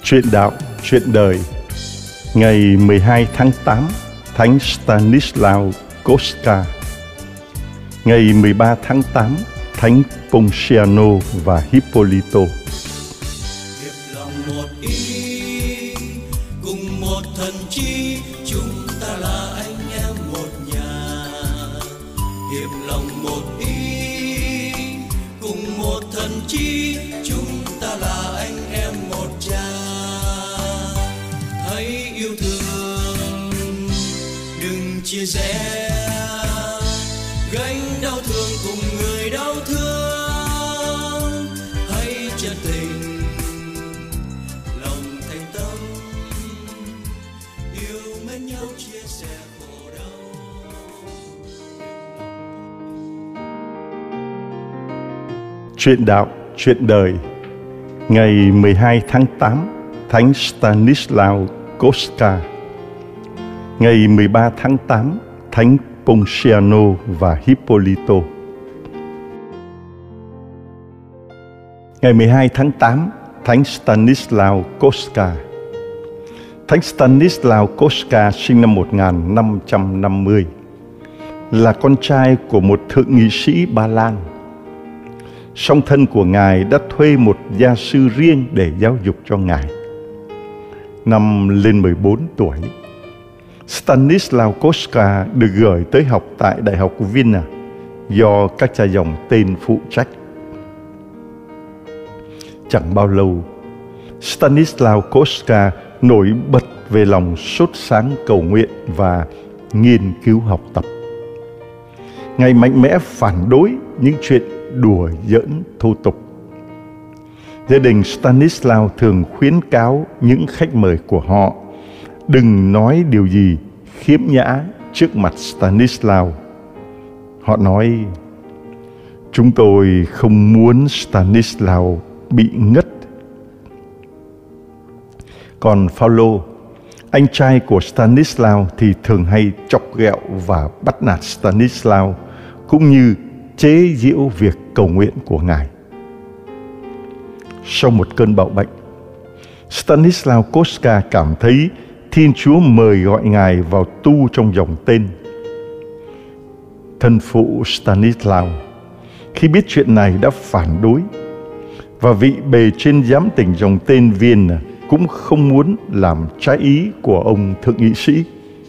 Chuyện đạo, chuyện đời. Ngày 12 tháng 8, Thánh Stanislaw Kostka. Ngày 13 tháng 8, Thánh Ponciano và Hippolito. Hiệp lòng một ý, cùng một thần chi, chúng ta là anh em một nhà. Hiệp lòng một ý, cùng một thần chi, chúng ta là anh em một cha. Hãy yêu thương, đừng chia rẽ, gánh đau thương cùng người đau thương. Hãy chân tình, lòng thành tâm, yêu mến nhau chia sẻ khổ đau. Chuyện đạo, chuyện đời. Ngày 12 tháng 8, Thánh Stanislaw Kostka. Ngày 13 tháng 8, Thánh Ponciano và Hippolito. Ngày 12 tháng 8, Thánh Stanislaw Kostka. Thánh Stanislaw Kostka sinh năm 1550, là con trai của một thượng nghị sĩ Ba Lan. Song thân của Ngài đã thuê một gia sư riêng để giáo dục cho Ngài. Năm lên 14 tuổi, Stanislaw Kostka được gửi tới học tại Đại học Vienna do các cha dòng tên phụ trách. Chẳng bao lâu, Stanislaw Kostka nổi bật về lòng sốt sáng cầu nguyện và nghiên cứu học tập. Ngài mạnh mẽ phản đối những chuyện đùa giỡn thô tục. Gia đình Stanislaw thường khuyến cáo những khách mời của họ đừng nói điều gì khiếm nhã trước mặt Stanislaw. Họ nói: "Chúng tôi không muốn Stanislaw bị ngất." Còn Phaolô, anh trai của Stanislaw, thì thường hay chọc ghẹo và bắt nạt Stanislaw, cũng như chế giễu việc cầu nguyện của Ngài. Sau một cơn bạo bệnh, Stanislaw Kostka cảm thấy Thiên Chúa mời gọi Ngài vào tu trong dòng tên. Thân phụ Stanislaw khi biết chuyện này đã phản đối, và vị bề trên giám tỉnh dòng tên Vienna cũng không muốn làm trái ý của ông thượng nghị sĩ.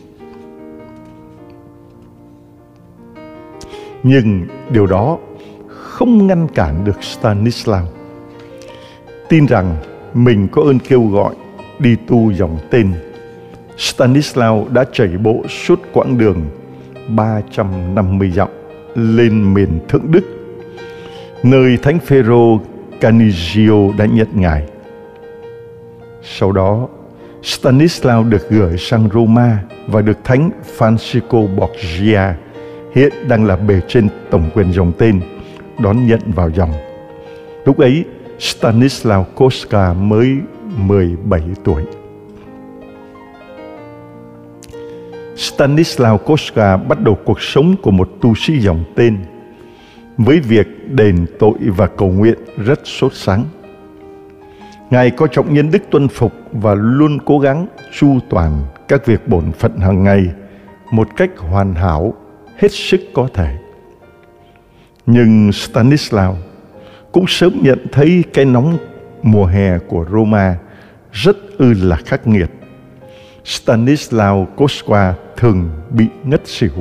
Nhưng điều đó không ngăn cản được Stanislaw tin rằng mình có ơn kêu gọi đi tu dòng tên. Stanislaw đã chạy bộ suốt quãng đường 350 dặm lên miền Thượng Đức, nơi Thánh Phêrô Canizio đã nhận Ngài. Sau đó, Stanislaw được gửi sang Roma và được Thánh Francisco Borgia, hiện đang là bề trên tổng quyền dòng tên, đón nhận vào dòng. Lúc ấy, Stanislaw Kostka mới 17 tuổi. Stanislaw Kostka bắt đầu cuộc sống của một tu sĩ dòng tên với việc đền tội và cầu nguyện rất sốt sắng. Ngài có trọng nhân đức tuân phục và luôn cố gắng chu toàn các việc bổn phận hàng ngày một cách hoàn hảo hết sức có thể. Nhưng Stanislaw cũng sớm nhận thấy cái nóng mùa hè của Roma rất là khắc nghiệt. Stanislaw Kostka thường bị ngất xỉu.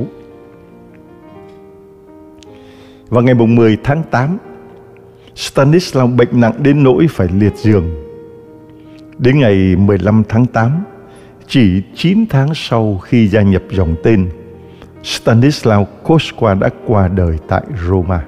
Vào ngày 10 tháng 8, Stanislaw bệnh nặng đến nỗi phải liệt giường. Đến ngày 15 tháng 8, chỉ 9 tháng sau khi gia nhập dòng tên, Stanislaw Kostka đã qua đời tại Roma.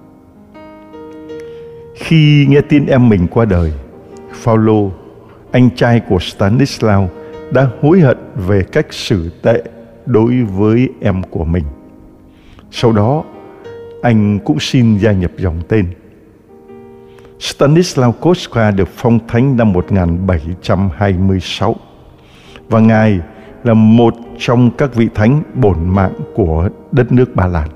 Khi nghe tin em mình qua đời, Phaolô, anh trai của Stanislaw, đã hối hận về cách xử tệ đối với em của mình. Sau đó, anh cũng xin gia nhập dòng tên. Stanislaw Kostka được phong thánh năm 1726, và Ngài là một trong các vị thánh bổn mạng của đất nước Ba Lan.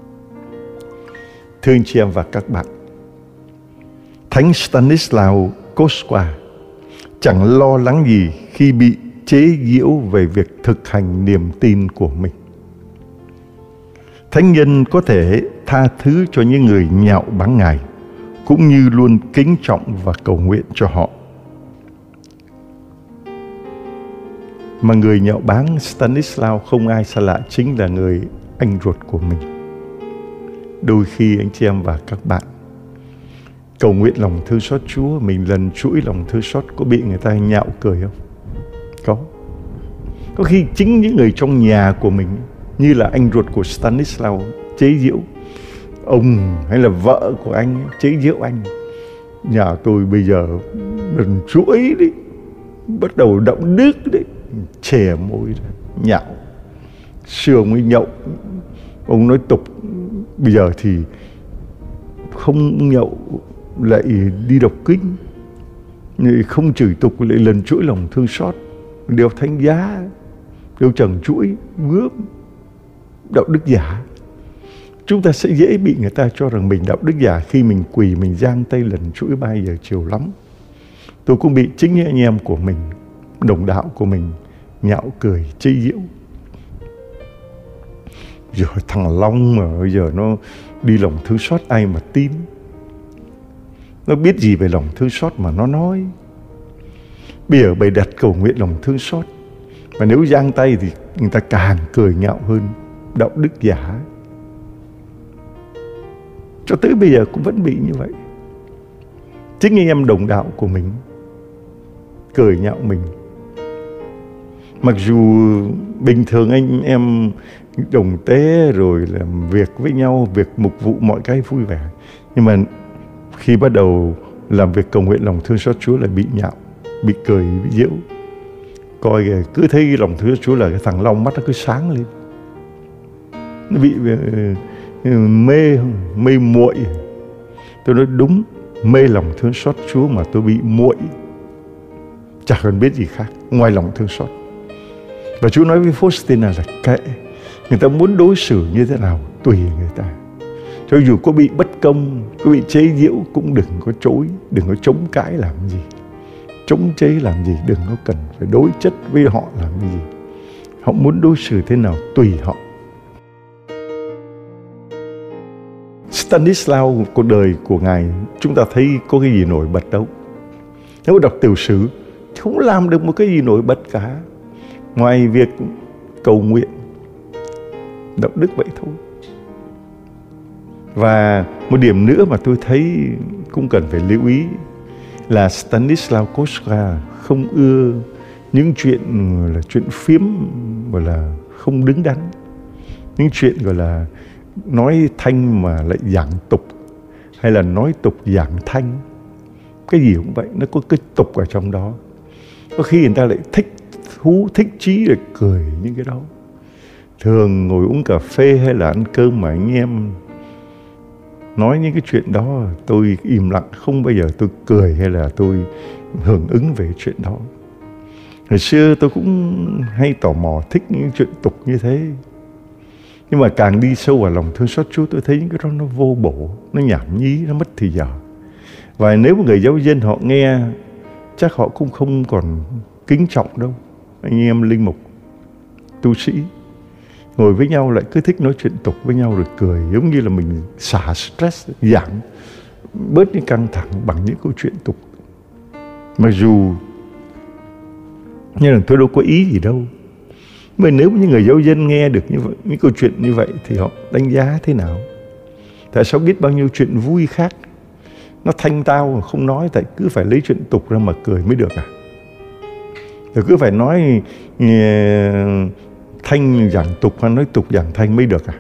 Thưa anh chị em và các bạn, Thánh Stanislaw Koswa chẳng lo lắng gì khi bị chế giễu về việc thực hành niềm tin của mình. Thánh nhân có thể tha thứ cho những người nhạo báng Ngài, cũng như luôn kính trọng và cầu nguyện cho họ. Mà người nhạo báng Stanislaw không ai xa lạ, chính là người anh ruột của mình. Đôi khi anh chị em và các bạn cầu nguyện lòng thương xót Chúa, mình lần chuỗi lòng thương xót, có bị người ta nhạo cười không? Có khi chính những người trong nhà của mình, như là anh ruột của Stanislaw, chế giễu ông, hay là vợ của anh chế giễu anh. Nhà tôi bây giờ lần chuỗi đấy, bắt đầu đạo đức đấy, chè môi ra, nhạo. Xưa ông ấy nhậu, ông nói tục, bây giờ thì không nhậu lại đi đọc kinh, không chửi tục lại lần chuỗi lòng thương xót, đeo thánh giá, đeo trần chuỗi, gớm, đạo đức giả. Chúng ta sẽ dễ bị người ta cho rằng mình đạo đức giả khi mình quỳ, mình giang tay lần chuỗi 3 giờ chiều lắm. Tôi cũng bị chính những anh em của mình, đồng đạo của mình nhạo cười, chế giễu. Rồi thằng Long mà bây giờ nó đi lòng thương xót, ai mà tin? Nó biết gì về lòng thương xót mà nó nói. Bây giờ bày đặt cầu nguyện lòng thương xót, mà nếu giang tay thì người ta càng cười nhạo hơn, đạo đức giả. Cho tới bây giờ cũng vẫn bị như vậy. Chính anh em đồng đạo của mình cười nhạo mình. Mặc dù bình thường anh em đồng tế rồi làm việc với nhau, việc mục vụ mọi cái vui vẻ, nhưng mà khi bắt đầu làm việc cầu nguyện lòng thương xót Chúa là bị nhạo, bị cười, bị giễu. Coi kìa, cứ thấy lòng thương xót Chúa là cái thằng Long mắt nó cứ sáng lên, nó bị mê muội. Tôi nói đúng, mê lòng thương xót Chúa mà tôi bị muội, chẳng cần biết gì khác ngoài lòng thương xót. Và Chúa nói với Faustina là kệ, người ta muốn đối xử như thế nào tùy người ta. Cho dù có bị bất công, có bị chế giễu cũng đừng có chối, đừng có chống cãi làm gì, chống chế làm gì, đừng có cần phải đối chất với họ làm gì. Họ muốn đối xử thế nào tùy họ. Stanislaw, cuộc đời của Ngài chúng ta thấy có cái gì nổi bật đâu. Nếu đọc tiểu sử không làm được một cái gì nổi bật cả, ngoài việc cầu nguyện, đạo đức vậy thôi. Và một điểm nữa mà tôi thấy cũng cần phải lưu ý là Stanislaw Kostka không ưa những chuyện là chuyện phiếm, gọi là không đứng đắn, những chuyện gọi là nói thanh mà lại giảng tục, hay là nói tục giảng thanh. Cái gì cũng vậy, nó có cái tục ở trong đó. Có khi người ta lại thích thú, thích chí để cười những cái đó. Thường ngồi uống cà phê hay là ăn cơm mà anh em nói những cái chuyện đó, tôi im lặng, không bao giờ tôi cười hay là tôi hưởng ứng về chuyện đó. Hồi xưa tôi cũng hay tò mò thích những chuyện tục như thế. Nhưng mà càng đi sâu vào lòng thương xót Chúa, tôi thấy những cái đó nó vô bổ, nó nhảm nhí, nó mất thì giờ. Và nếu một người giáo dân họ nghe, chắc họ cũng không còn kính trọng đâu. Anh em linh mục, tu sĩ ngồi với nhau lại cứ thích nói chuyện tục với nhau rồi cười, giống như là mình xả stress, giảm bớt những căng thẳng bằng những câu chuyện tục. Mặc dù như là tôi đâu có ý gì đâu, mà nếu như người giáo dân nghe được như vậy, những câu chuyện như vậy thì họ đánh giá thế nào? Tại sao biết bao nhiêu chuyện vui khác nó thanh tao không nói, tại cứ phải lấy chuyện tục ra mà cười mới được à? Rồi cứ phải nói thanh giảng tục hay nói tục giảng thanh mới được à?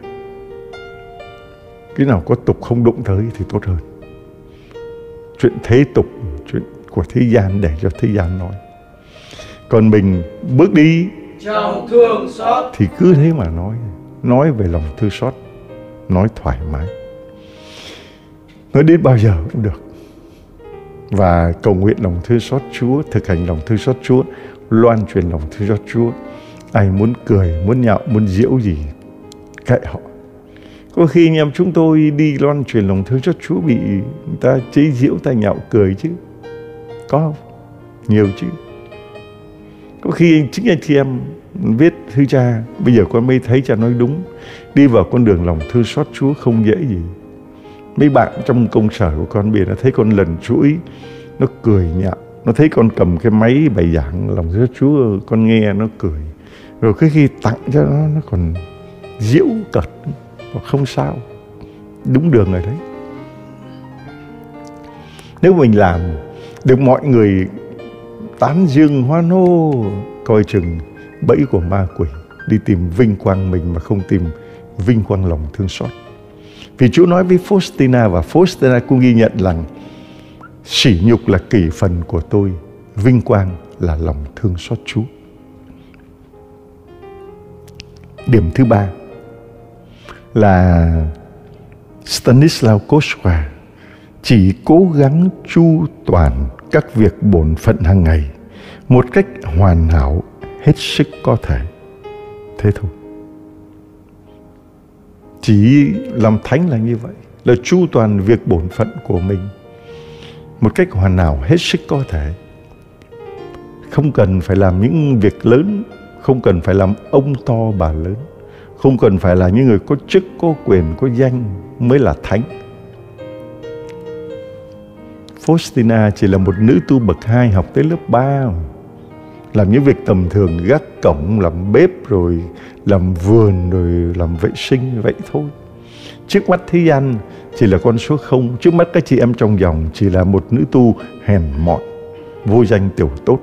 Cái nào có tục không đụng tới thì tốt hơn. Chuyện thế tục, chuyện của thế gian để cho thế gian nói. Còn mình bước đi trong thương xót thì cứ thế mà nói về lòng thương xót, nói thoải mái, nói đến bao giờ cũng được. Và cầu nguyện lòng thương xót Chúa, thực hành lòng thương xót Chúa, loan truyền lòng thương xót Chúa. Ai muốn cười, muốn nhạo, muốn giễu gì, kệ họ. Có khi anh em chúng tôi đi loan truyền lòng thương xót Chúa bị người ta chế giễu, ta nhạo cười chứ. Có không? Nhiều chứ. Có khi chính anh chị em viết: thưa cha, bây giờ con mới thấy cha nói đúng, đi vào con đường lòng thương xót Chúa không dễ gì. Mấy bạn trong công sở của con bây giờ nó thấy con lần chuỗi, nó cười nhạo. Nó thấy con cầm cái máy bài giảng lòng thương Chúa, con nghe nó cười. Rồi cái khi tặng cho nó còn giễu cợt. Không sao, đúng đường rồi đấy. Nếu mình làm được mọi người tán dương hoan hô, coi chừng bẫy của ma quỷ đi tìm vinh quang mình mà không tìm vinh quang lòng thương xót. Vì Chúa nói với Faustina, và Faustina cũng ghi nhận rằng sỉ nhục là kỷ phần của tôi, vinh quang là lòng thương xót Chúa. Điểm thứ ba là Stanislaw Kostka chỉ cố gắng chu toàn các việc bổn phận hàng ngày một cách hoàn hảo hết sức có thể. Thế thôi. Chỉ làm thánh là như vậy, là chu toàn việc bổn phận của mình một cách hoàn hảo hết sức có thể. Không cần phải làm những việc lớn, không cần phải làm ông to bà lớn, không cần phải là những người có chức, có quyền, có danh mới là thánh. Faustina chỉ là một nữ tu bậc 2 học tới lớp 3, làm những việc tầm thường, gác cổng, làm bếp, rồi làm vườn, rồi làm vệ sinh, vậy thôi. Trước mắt thế gian chỉ là con số 0, trước mắt các chị em trong dòng chỉ là một nữ tu hèn mọn, vô danh tiểu tốt.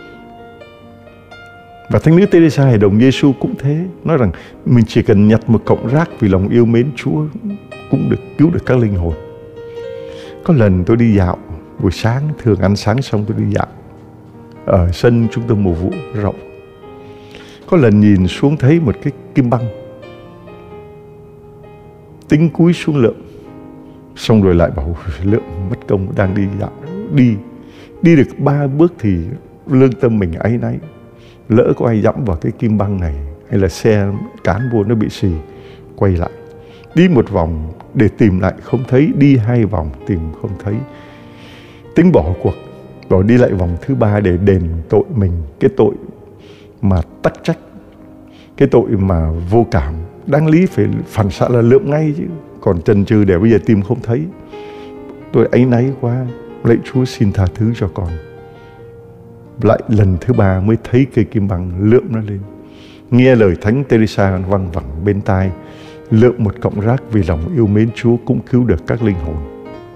Và Thánh nữ Teresa Hài Đồng Giêsu cũng thế, nói rằng mình chỉ cần nhặt một cọng rác vì lòng yêu mến Chúa cũng được cứu được các linh hồn. Có lần tôi đi dạo buổi sáng, thường ăn sáng xong tôi đi dạo ở sân trung tâm mùa vụ rộng. Có lần nhìn xuống thấy một cái kim băng, tính cúi xuống lượm, xong rồi lại bảo lượm mất công, đang đi dạo, đi được 3 bước thì lương tâm mình áy náy. Lỡ có ai dẫm vào cái kim băng này, hay là xe cán vô nó bị xì, quay lại đi một vòng để tìm lại không thấy, đi 2 vòng tìm không thấy, tính bỏ cuộc, rồi đi lại vòng thứ 3 để đền tội mình, cái tội mà tắc trách, cái tội mà vô cảm, đáng lý phải phản xạ là lượm ngay chứ, còn chần chừ để bây giờ tìm không thấy. Tôi áy náy quá, lạy Chúa xin tha thứ cho con. Lại lần thứ 3 mới thấy cây kim băng, lượm nó lên, nghe lời Thánh Teresa văng vẳng bên tai, lượm một cọng rác vì lòng yêu mến Chúa cũng cứu được các linh hồn.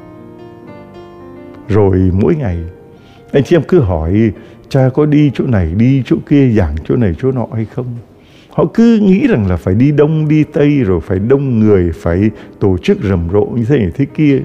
Rồi mỗi ngày anh chị em cứ hỏi cha có đi chỗ này, đi chỗ kia, giảng chỗ này chỗ nọ hay không. Họ cứ nghĩ rằng là phải đi đông đi tây, rồi phải đông người, phải tổ chức rầm rộ như thế này thế kia.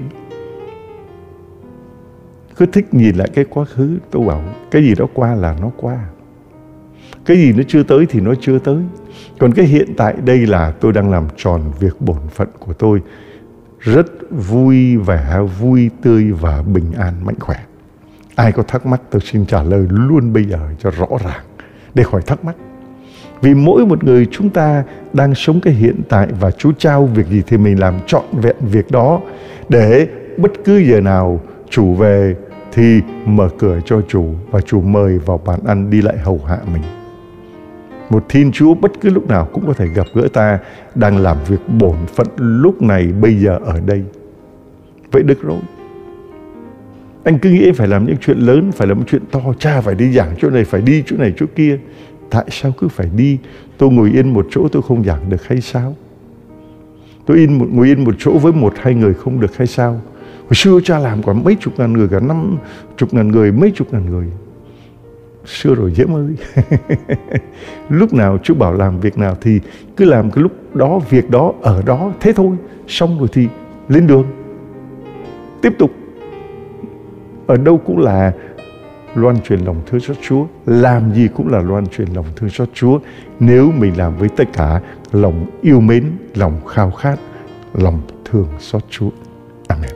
Cứ thích nhìn lại cái quá khứ. Tôi bảo cái gì đó qua là nó qua, cái gì nó chưa tới thì nó chưa tới. Còn cái hiện tại đây là tôi đang làm tròn việc bổn phận của tôi, rất vui vẻ, vui tươi và bình an, mạnh khỏe. Ai có thắc mắc tôi xin trả lời luôn bây giờ cho rõ ràng, để khỏi thắc mắc. Vì mỗi một người chúng ta đang sống cái hiện tại, và Chúa trao việc gì thì mình làm trọn vẹn việc đó, để bất cứ giờ nào chủ về thì mở cửa cho chủ, và chủ mời vào bàn ăn đi lại hầu hạ mình. Một Thiên Chúa bất cứ lúc nào cũng có thể gặp gỡ ta đang làm việc bổn phận lúc này, bây giờ, ở đây. Vậy được rồi. Anh cứ nghĩ phải làm những chuyện lớn, phải làm những chuyện to, cha phải đi giảng chỗ này, phải đi chỗ này chỗ kia. Tại sao cứ phải đi? Tôi ngồi yên một chỗ tôi không giảng được hay sao? Tôi ngồi yên một chỗ với 1-2 người không được hay sao? Hồi xưa cha làm cả mấy chục ngàn người, cả 50.000 người, mấy chục ngàn người. Xưa rồi Diễm ơi. Lúc nào Chúa bảo làm việc nào thì cứ làm cái lúc đó, việc đó, ở đó, thế thôi. Xong rồi thì lên đường, tiếp tục. Ở đâu cũng là loan truyền lòng thương xót Chúa, làm gì cũng là loan truyền lòng thương xót Chúa, nếu mình làm với tất cả lòng yêu mến, lòng khao khát, lòng thương xót Chúa. Amen.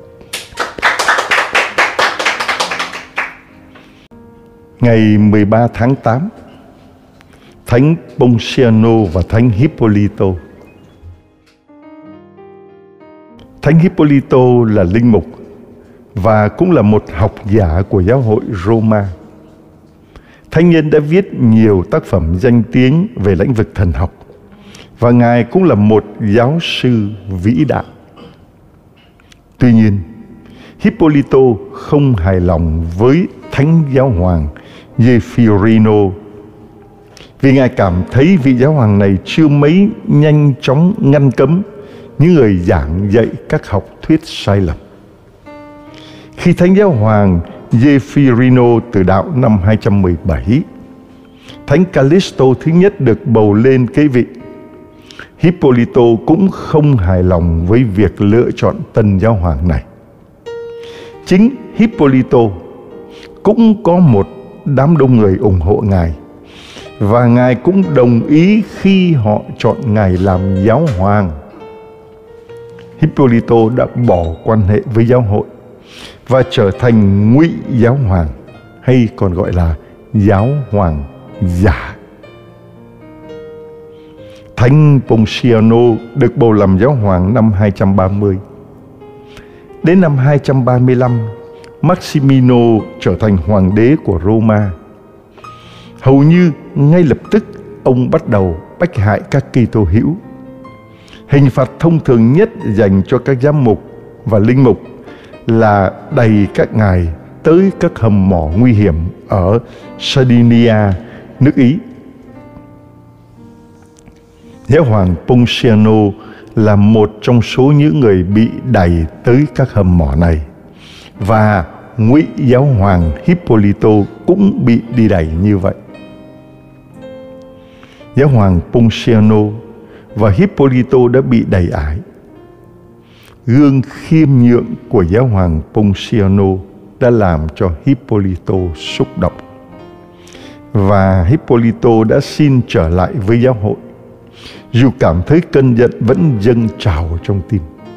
Ngày 13 tháng 8, Thánh Ponciano và Thánh Hippolito. Thánh Hippolito là linh mục và cũng là một học giả của giáo hội Roma. Thánh nhân đã viết nhiều tác phẩm danh tiếng về lĩnh vực thần học, và Ngài cũng là một giáo sư vĩ đại. Tuy nhiên, Hippolito không hài lòng với Thánh Giáo hoàng Zeffirino, vì Ngài cảm thấy vị giáo hoàng này chưa mấy nhanh chóng ngăn cấm những người giảng dạy các học thuyết sai lầm. Khi Thánh Giáo hoàng Zeffirino từ đạo năm 217, Thánh Callisto thứ nhất được bầu lên kế vị, Hippolito cũng không hài lòng với việc lựa chọn tân giáo hoàng này. Chính Hippolito cũng có một đám đông người ủng hộ Ngài, và Ngài cũng đồng ý khi họ chọn Ngài làm giáo hoàng. Hippolito đã bỏ quan hệ với giáo hội và trở thành ngụy giáo hoàng, hay còn gọi là giáo hoàng giả. Thánh Ponciano được bầu làm giáo hoàng năm 230. Đến năm 235, Maximino trở thành hoàng đế của Roma. Hầu như ngay lập tức ông bắt đầu bách hại các Kitô hữu. Hình phạt thông thường nhất dành cho các giám mục và linh mục là đày các ngài tới các hầm mỏ nguy hiểm ở Sardinia, nước Ý. Giáo hoàng Ponciano là một trong số những người bị đày tới các hầm mỏ này, và ngụy giáo hoàng Hippolito cũng bị đi đày như vậy. Giáo hoàng Ponciano và Hippolito đã bị đày ải. Gương khiêm nhượng của giáo hoàng Ponciano đã làm cho Hippolito xúc động, và Hippolito đã xin trở lại với giáo hội, dù cảm thấy cơn giận vẫn dâng trào trong tim.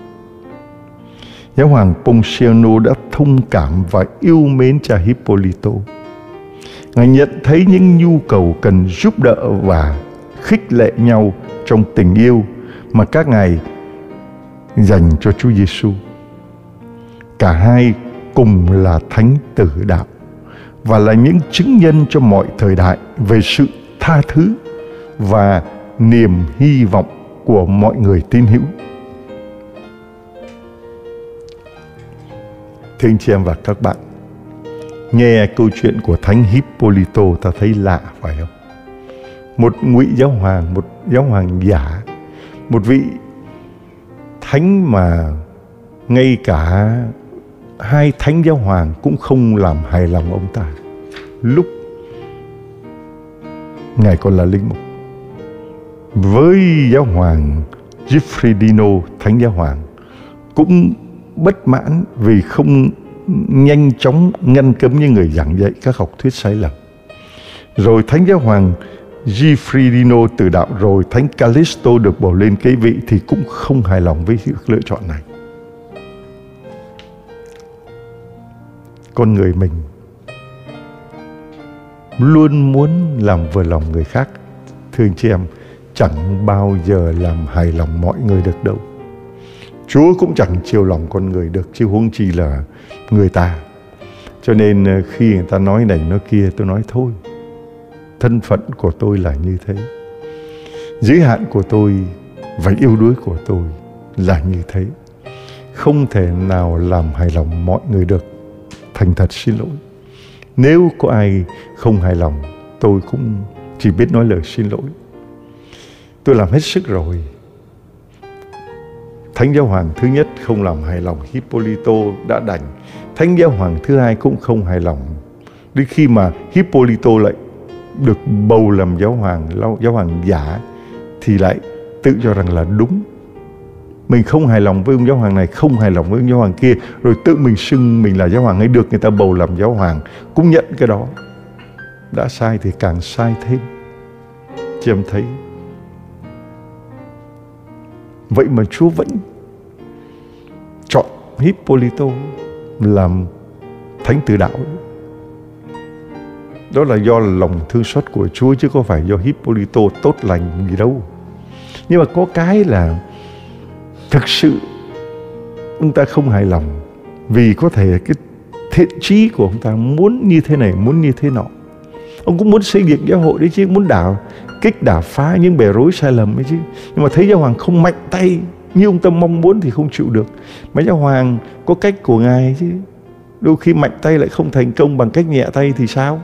Giáo hoàng Ponciano đã thông cảm và yêu mến cha Hippolito. Ngài nhận thấy những nhu cầu cần giúp đỡ và khích lệ nhau trong tình yêu mà các ngài dành cho Chúa Giêsu. Cả hai cùng là thánh tử đạo và là những chứng nhân cho mọi thời đại về sự tha thứ và niềm hy vọng của mọi người tín hữu. Thưa anh chị em và các bạn, nghe câu chuyện của Thánh Hippolito ta thấy lạ phải không? Một ngụy giáo hoàng, một giáo hoàng giả, một vị thánh mà ngay cả hai thánh giáo hoàng cũng không làm hài lòng ông ta lúc ngài còn là linh mục. Với giáo hoàng Zeffirino, thánh giáo hoàng, cũng bất mãn vì không nhanh chóng ngăn cấm những người giảng dạy các học thuyết sai lầm. Rồi thánh giáo hoàng Zeffirino từ đạo, rồi thánh Callisto được bầu lên kế vị thì cũng không hài lòng với sự lựa chọn này. Con người mình luôn muốn làm vừa lòng người khác. Thưa anh chị em, chẳng bao giờ làm hài lòng mọi người được đâu. Chúa cũng chẳng chiều lòng con người được, chứ huống chi là người ta. Cho nên khi người ta nói này nói kia, tôi nói thôi, thân phận của tôi là như thế, giới hạn của tôi và yếu đuối của tôi là như thế, không thể nào làm hài lòng mọi người được. Thành thật xin lỗi. Nếu có ai không hài lòng, tôi cũng chỉ biết nói lời xin lỗi. Tôi làm hết sức rồi. Thánh giáo hoàng thứ nhất không làm hài lòng Hippolito đã đành. Thánh giáo hoàng thứ hai cũng không hài lòng. Đến khi mà Hippolito lại được bầu làm giáo hoàng giả, thì lại tự cho rằng là đúng. Mình không hài lòng với ông giáo hoàng này, không hài lòng với ông giáo hoàng kia, rồi tự mình xưng mình là giáo hoàng ấy, được người ta bầu làm giáo hoàng, cũng nhận cái đó. Đã sai thì càng sai thêm. Chị em thấy. Vậy mà Chúa vẫn chọn Hippolito làm thánh tử đạo. Đó là do lòng thương xót của Chúa, chứ có phải do Hippolito tốt lành gì đâu. Nhưng mà có cái là thực sự ông ta không hài lòng Vì có thể cái thiện chí của ông ta muốn như thế này, muốn như thế nọ. Ông cũng muốn xây dựng giáo hội đấy chứ, muốn đả phá những bè rối sai lầm ấy chứ. Nhưng mà thấy giáo hoàng không mạnh tay như ông Tâm mong muốn thì không chịu được. Mà giáo hoàng có cách của ngài chứ. Đôi khi mạnh tay lại không thành công bằng cách nhẹ tay thì sao?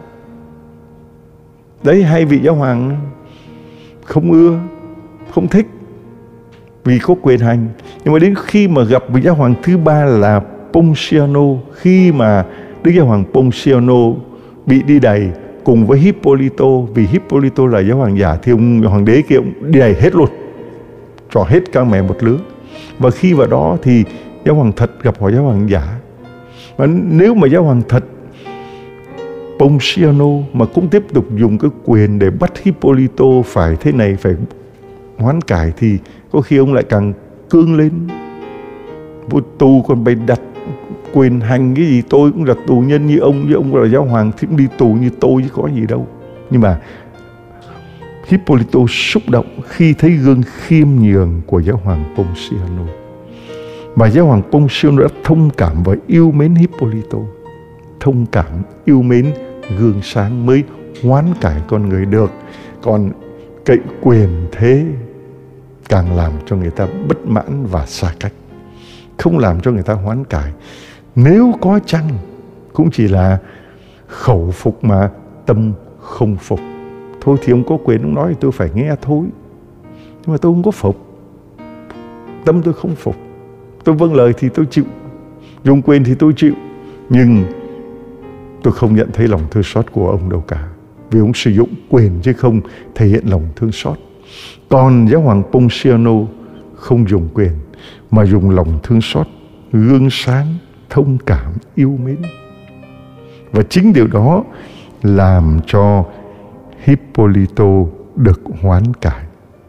Đấy, hai vị giáo hoàng không ưa, không thích vì có quyền hành. Nhưng mà đến khi mà gặp vị giáo hoàng thứ ba là Ponciano, khi mà Đức Giáo hoàng Ponciano bị đi đày cùng với Hippolito, vì Hippolito là giáo hoàng giả thì ông hoàng đế kia ông đi đày hết luôn, cho hết các mẹ một lứa. Và khi vào đó thì giáo hoàng thật gặp hỏi giáo hoàng giả. Và nếu mà giáo hoàng thật Ponciano mà cũng tiếp tục dùng cái quyền để bắt Hippolito phải thế này, phải hoán cải, thì có khi ông lại càng cương lên. Vô tù còn bày đặt quyền hành cái gì, tôi cũng là tù nhân như ông là giáo hoàng thì cũng đi tù như tôi chứ có gì đâu. Nhưng mà Hippolito xúc động khi thấy gương khiêm nhường của giáo hoàng Ponciano. Và giáo hoàng Ponciano đã thông cảm và yêu mến Hippolito. Thông cảm, yêu mến, gương sáng mới hoán cải con người được. Còn cậy quyền thế càng làm cho người ta bất mãn và xa cách, không làm cho người ta hoán cải. Nếu có chăng cũng chỉ là khẩu phục mà tâm không phục. Thôi thì ông có quyền, ông nói tôi phải nghe thôi. Nhưng mà tôi không có phục, tâm tôi không phục. Tôi vâng lời thì tôi chịu, dùng quyền thì tôi chịu. Nhưng tôi không nhận thấy lòng thương xót của ông đâu cả, vì ông sử dụng quyền chứ không thể hiện lòng thương xót. Còn giáo hoàng Ponciano không dùng quyền mà dùng lòng thương xót, gương sáng, thông cảm, yêu mến. Và chính điều đó làm cho Hippolito được hoán cải.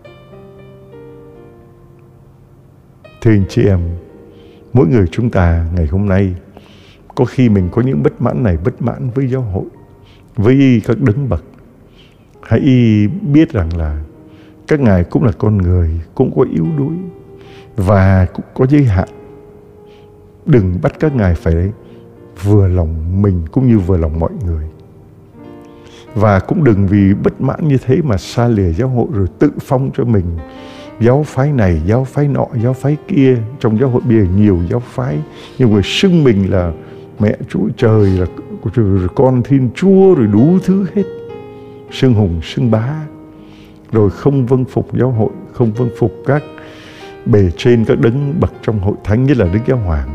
Thưa anh chị em, mỗi người chúng ta ngày hôm nay có khi mình có những bất mãn này, bất mãn với giáo hội, với các đấng bậc. Hãy biết rằng là các ngài cũng là con người, cũng có yếu đuối và cũng có giới hạn. Đừng bắt các ngài phải vừa lòng mình cũng như vừa lòng mọi người. Và cũng đừng vì bất mãn như thế mà xa lìa giáo hội rồi tự phong cho mình giáo phái này, giáo phái nọ, giáo phái kia. Trong giáo hội bây giờ nhiều giáo phái, nhiều người xưng mình là mẹ Chúa Trời, là con Thiên Chúa, rồi đủ thứ hết. Xưng hùng, xưng bá, rồi không vâng phục giáo hội, không vâng phục các bề trên, các đấng bậc trong hội thánh, nhất là Đức Giáo Hoàng.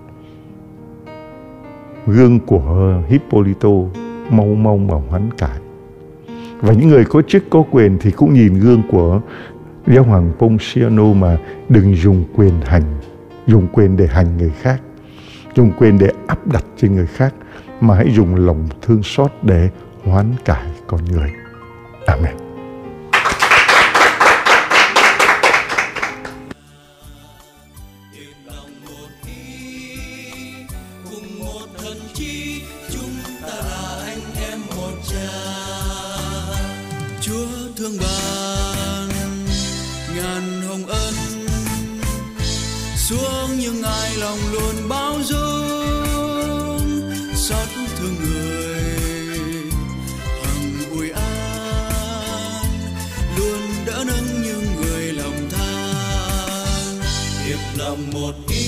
Gương của Hippolito mau mà hoán cải. Và những người có chức có quyền thì cũng nhìn gương của giáo hoàng Ponciano mà đừng dùng quyền hành, dùng quyền để hành người khác, dùng quyền để áp đặt trên người khác, mà hãy dùng lòng thương xót để hoán cải con người. Amen. Chúa thương ban ngàn hồng ân xuống, nhưng ai lòng luôn bao dung, xót thương người hằng ủi an, luôn đỡ nâng những người lòng than. Hiệp lòng một ý